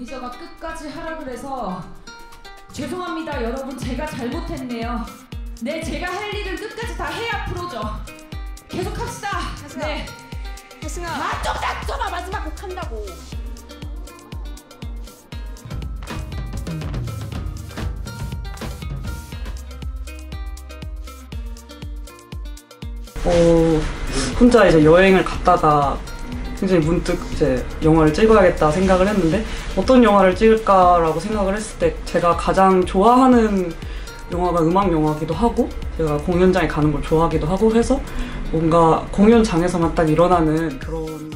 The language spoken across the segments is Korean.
프로듀서가 끝까지 하라 그래서 죄송합니다 여러분, 제가 잘못했네요. 네, 제가 할 일은 끝까지 다 해야 프로죠. 계속 합시다. 네. 혜승아. 좀 닥쳐봐. 마지막 곡 한다고. 혼자 이제 여행을 갔다가 굉장히 문득 이제 영화를 찍어야겠다 생각을 했는데, 어떤 영화를 찍을까라고 생각을 했을 때 제가 가장 좋아하는 영화가 음악 영화기도 하고 제가 공연장에 가는 걸 좋아하기도 하고 해서 뭔가 공연장에서만 딱 일어나는 그런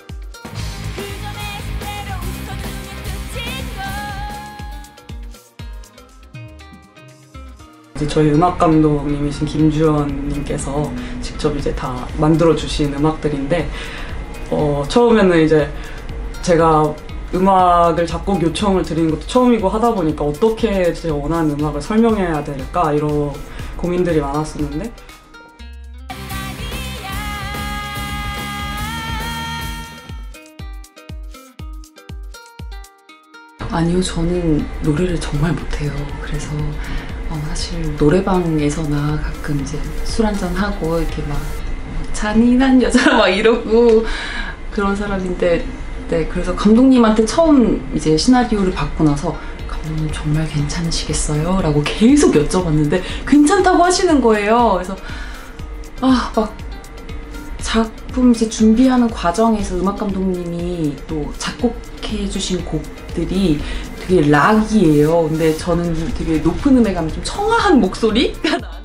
저희 음악 감독님이신 김주현님께서 직접 이제 다 만들어 주신 음악들인데, 처음에는 이제 제가 음악을 작곡 요청을 드리는 것도 처음이고 하다 보니까 어떻게 제가 원하는 음악을 설명해야 될까 이런 고민들이 많았었는데, 아니요, 저는 노래를 정말 못해요. 그래서 사실 노래방에서나 가끔 이제 술 한잔 하고 이렇게 막 잔인한 여자 막 이러고 그런 사람인데, 네, 그래서 감독님한테 처음 이제 시나리오를 받고 나서 감독님 정말 괜찮으시겠어요? 라고 계속 여쭤봤는데 괜찮다고 하시는 거예요. 그래서 막 작품 이제 준비하는 과정에서 음악 감독님이 또 작곡해 주신 곡들이 되게 락이에요. 근데 저는 되게 높은 음에 가면 좀 청아한 목소리가 나는